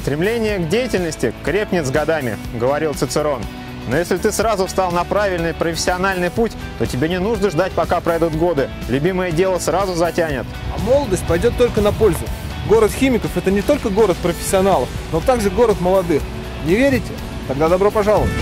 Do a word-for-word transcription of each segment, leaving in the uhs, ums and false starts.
Стремление к деятельности крепнет с годами, говорил Цицерон. Но если ты сразу встал на правильный профессиональный путь, то тебе не нужно ждать, пока пройдут годы. Любимое дело сразу затянет. А молодость пойдет только на пользу. Город химиков – это не только город профессионалов, но также город молодых. Не верите? Тогда добро пожаловать!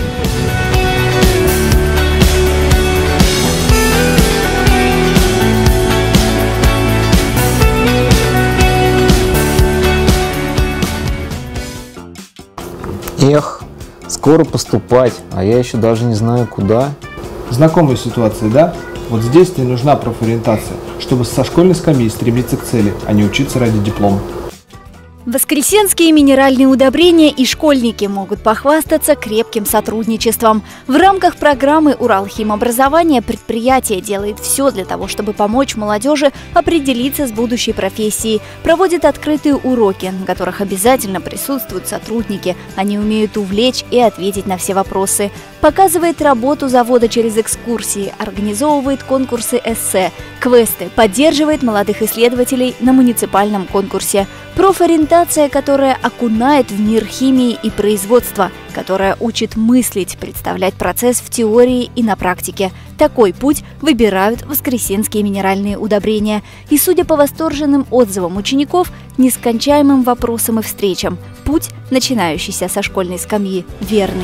Эх, скоро поступать, а я еще даже не знаю куда. Знакомая ситуация, да? Вот здесь тебе нужна профориентация, чтобы со школьной скамьи стремиться к цели, а не учиться ради диплома. Воскресенские минеральные удобрения и школьники могут похвастаться крепким сотрудничеством. В рамках программы «Уралхимобразование» предприятие делает все для того, чтобы помочь молодежи определиться с будущей профессией. Проводит открытые уроки, на которых обязательно присутствуют сотрудники. Они умеют увлечь и ответить на все вопросы. Показывает работу завода через экскурсии, организовывает конкурсы эссе, квесты, поддерживает молодых исследователей на муниципальном конкурсе. Профориентация, которая окунает в мир химии и производства, которая учит мыслить, представлять процесс в теории и на практике. Такой путь выбирают воскресенские минеральные удобрения. И, судя по восторженным отзывам учеников, нескончаемым вопросам и встречам, путь, начинающийся со школьной скамьи, верный.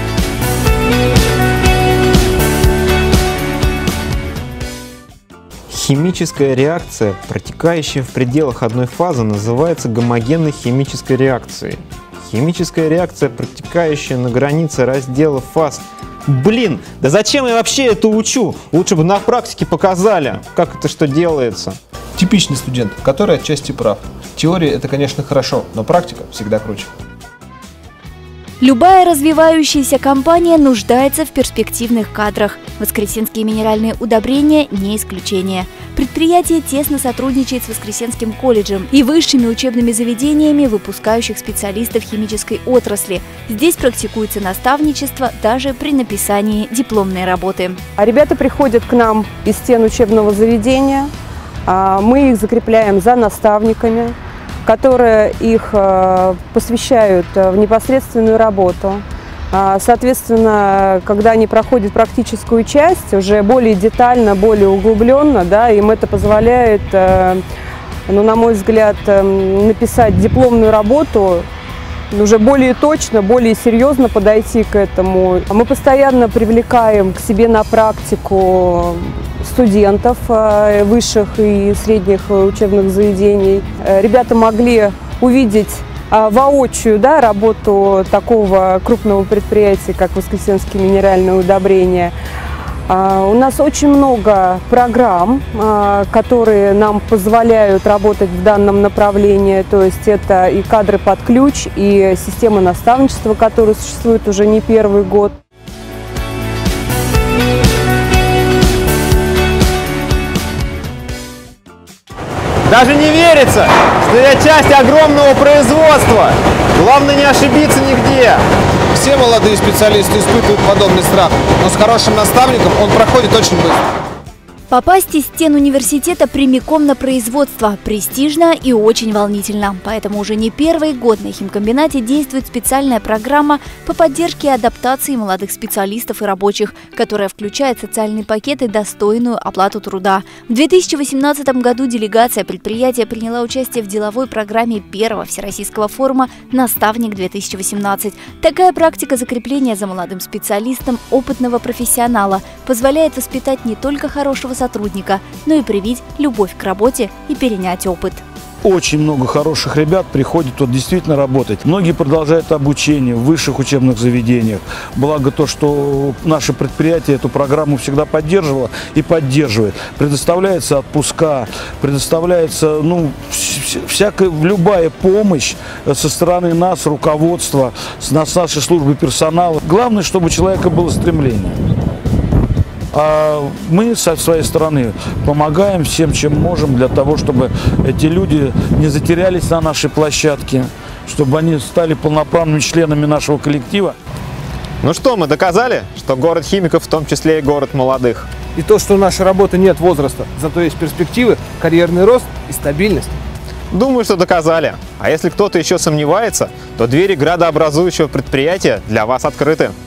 Химическая реакция, протекающая в пределах одной фазы, называется гомогенной химической реакцией. Химическая реакция, протекающая на границе раздела фаз. Блин, да зачем я вообще это учу? Лучше бы на практике показали, как это что делается. Типичный студент, который отчасти прав. Теория – это, конечно, хорошо, но практика всегда круче. Любая развивающаяся компания нуждается в перспективных кадрах. Воскресенские минеральные удобрения не исключение. Предприятие тесно сотрудничает с Воскресенским колледжем и высшими учебными заведениями, выпускающих специалистов химической отрасли. Здесь практикуется наставничество даже при написании дипломной работы. Ребята приходят к нам из стен учебного заведения, мы их закрепляем за наставниками, которые их посвящают в непосредственную работу. Соответственно, когда они проходят практическую часть, уже более детально, более углубленно, да, им это позволяет, ну, на мой взгляд, написать дипломную работу, уже более точно, более серьезно подойти к этому. Мы постоянно привлекаем к себе на практику студентов высших и средних учебных заведений. Ребята могли увидеть воочию, да, работу такого крупного предприятия, как Воскресенские минеральные удобрения. У нас очень много программ, которые нам позволяют работать в данном направлении. То есть это и кадры под ключ, и система наставничества, которая существует уже не первый год. Даже не верится, что я часть огромного производства. Главное не ошибиться нигде. Все молодые специалисты испытывают подобный страх, но с хорошим наставником он проходит очень быстро. Попасть из стен университета прямиком на производство престижно и очень волнительно. Поэтому уже не первый год на химкомбинате действует специальная программа по поддержке и адаптации молодых специалистов и рабочих, которая включает социальные пакеты, достойную оплату труда. В две тысячи восемнадцатом году делегация предприятия приняла участие в деловой программе первого всероссийского форума «Наставник-две тысячи восемнадцать». Такая практика закрепления за молодым специалистом опытного профессионала позволяет воспитать не только хорошего сотрудника, но и привить любовь к работе и перенять опыт. Очень много хороших ребят приходит вот действительно работать. Многие продолжают обучение в высших учебных заведениях. Благо то, что наше предприятие эту программу всегда поддерживало и поддерживает. Предоставляется отпуска, предоставляется, ну, всякая, любая помощь со стороны нас, руководства, с нас, нашей службы персонала. Главное, чтобы у человека было стремление. А мы со своей стороны помогаем всем, чем можем, для того, чтобы эти люди не затерялись на нашей площадке, чтобы они стали полноправными членами нашего коллектива. Ну что, мы доказали, что город химиков в том числе и город молодых. И то, что у нашей работы нет возраста, зато есть перспективы, карьерный рост и стабильность. Думаю, что доказали. А если кто-то еще сомневается, то двери градообразующего предприятия для вас открыты.